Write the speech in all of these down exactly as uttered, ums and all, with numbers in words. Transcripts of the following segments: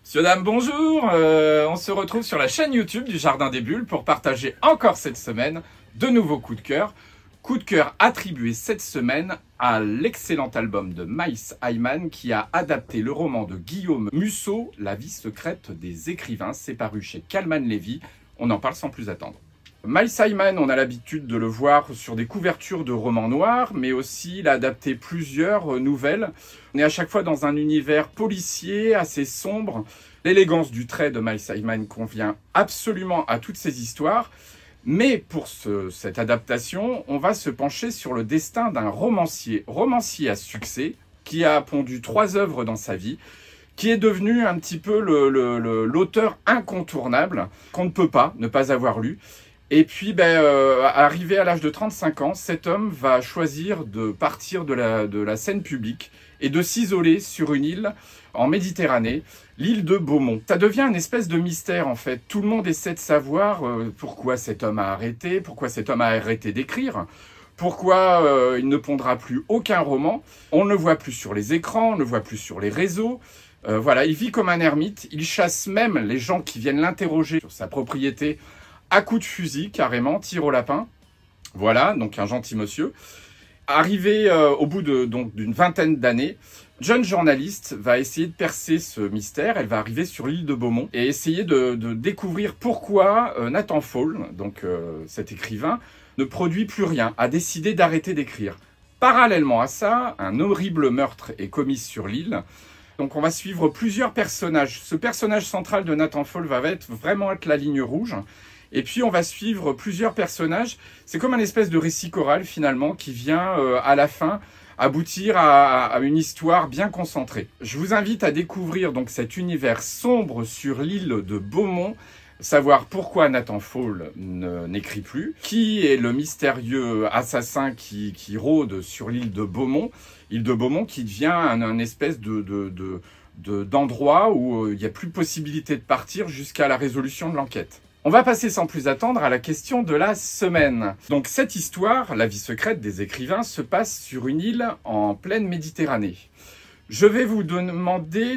Monsieur, dame, bonjour. Euh, on se retrouve sur la chaîne YouTube du Jardin des Bulles pour partager encore cette semaine de nouveaux coups de cœur. Coup de cœur attribué cette semaine à l'excellent album de Miles Hyman qui a adapté le roman de Guillaume Musso, La vie secrète des écrivains. C'est paru chez Calman Levy. On en parle sans plus attendre. Miles Hyman, on a l'habitude de le voir sur des couvertures de romans noirs, mais aussi il a adapté plusieurs nouvelles. On est à chaque fois dans un univers policier, assez sombre. L'élégance du trait de Miles Hyman convient absolument à toutes ces histoires. Mais pour ce, cette adaptation, on va se pencher sur le destin d'un romancier, romancier à succès, qui a pondu trois œuvres dans sa vie, qui est devenu un petit peu le, le, le, l'auteur incontournable, qu'on ne peut pas ne pas avoir lu. Et puis, ben, euh, arrivé à l'âge de trente-cinq ans, cet homme va choisir de partir de la, de la scène publique et de s'isoler sur une île en Méditerranée, l'île de Beaumont. Ça devient une espèce de mystère, en fait. Tout le monde essaie de savoir euh, pourquoi cet homme a arrêté, pourquoi cet homme a arrêté d'écrire, pourquoi euh, il ne pondra plus aucun roman. On ne le voit plus sur les écrans, on ne le voit plus sur les réseaux. Euh, voilà, il vit comme un ermite. Il chasse même les gens qui viennent l'interroger sur sa propriété à coups de fusil, carrément, tir au lapin. Voilà, donc un gentil monsieur. Arrivé euh, au bout de, donc, d'une vingtaine d'années, jeune journaliste va essayer de percer ce mystère. Elle va arriver sur l'île de Beaumont et essayer de, de découvrir pourquoi euh, Nathan Fall, donc euh, cet écrivain, ne produit plus rien, a décidé d'arrêter d'écrire. Parallèlement à ça, un horrible meurtre est commis sur l'île. Donc on va suivre plusieurs personnages. Ce personnage central de Nathan Fall va être, vraiment être la ligne rouge. Et puis on va suivre plusieurs personnages. C'est comme un espèce de récit choral finalement qui vient euh, à la fin aboutir à, à une histoire bien concentrée. Je vous invite à découvrir donc cet univers sombre sur l'île de Beaumont, savoir pourquoi Nathan Fall n'écrit plus, qui est le mystérieux assassin qui, qui rôde sur l'île de Beaumont, île de Beaumont qui devient un, un espèce de, de, de, de, d'endroit où il n'y a plus possibilité de partir jusqu'à la résolution de l'enquête. On va passer sans plus attendre à la question de la semaine. Donc cette histoire, La vie secrète des écrivains, se passe sur une île en pleine Méditerranée. Je vais vous demander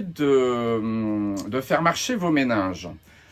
de, de faire marcher vos méninges.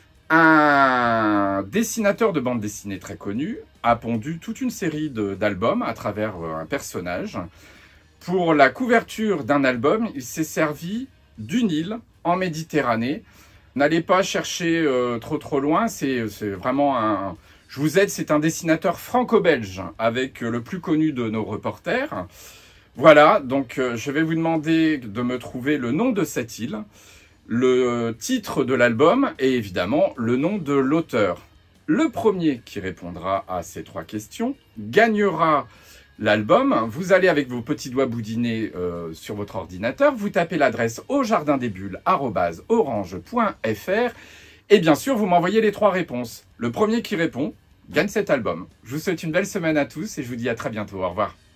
Un dessinateur de bande dessinée très connu a pondu toute une série d'albums à travers un personnage. Pour la couverture d'un album, il s'est servi d'une île en Méditerranée. N'allez pas chercher euh, trop trop loin, c'est vraiment un... Je vous aide, c'est un dessinateur franco-belge avec le plus connu de nos reporters. Voilà, donc euh, je vais vous demander de me trouver le nom de cette île, le titre de l'album et évidemment le nom de l'auteur. Le premier qui répondra à ces trois questions gagnera l'album. Vous allez avec vos petits doigts boudinés euh, sur votre ordinateur, vous tapez l'adresse au jardin des bulles arobase orange point fr et bien sûr vous m'envoyez les trois réponses. Le premier qui répond gagne cet album. Je vous souhaite une belle semaine à tous et je vous dis à très bientôt. Au revoir.